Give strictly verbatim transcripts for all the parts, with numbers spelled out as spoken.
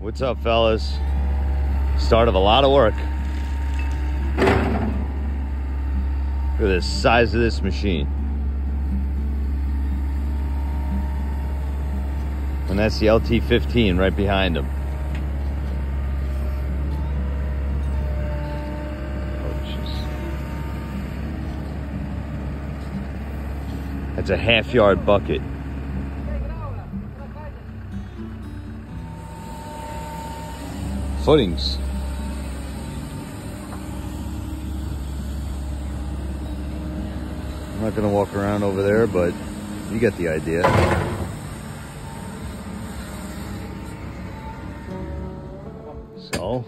What's up, fellas? Start of a lot of work. Look at the size of this machine. And that's the L T fifteen right behind him. That's a half yard bucket. Footings. I'm not gonna walk around over there, but you get the idea. So,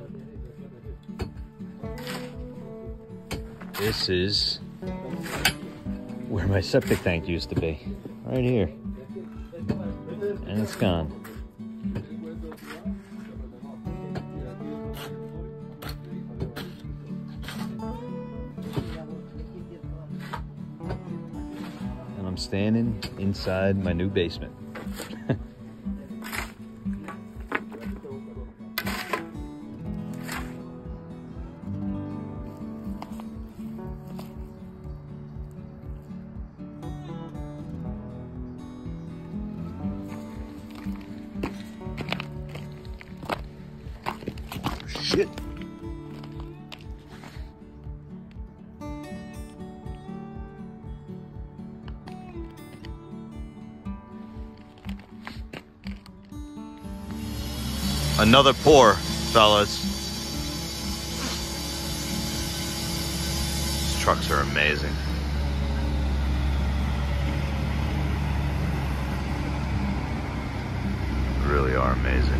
this is where my septic tank used to be, right here, and it's gone. And I'm standing inside my new basement. Shit. Another pour, fellas. These trucks are amazing. Really are amazing.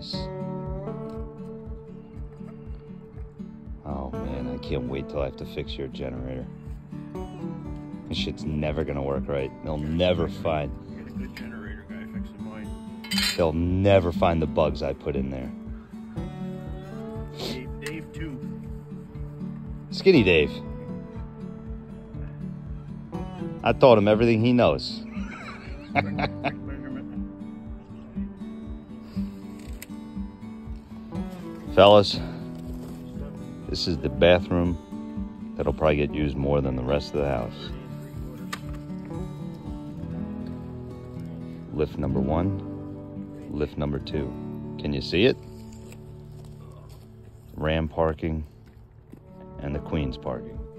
nice. Oh man, I can't wait till I have to fix your generator. This shit's never gonna work right. They'll never find. Get a good generator guy fixing mine. They'll never find the bugs I put in there. Dave, Dave too. Skinny Dave. I taught him everything he knows. Fellas, this is the bathroom that'll probably get used more than the rest of the house. Lift number one, lift number two. Can you see it? Ram parking and the Queen's parking.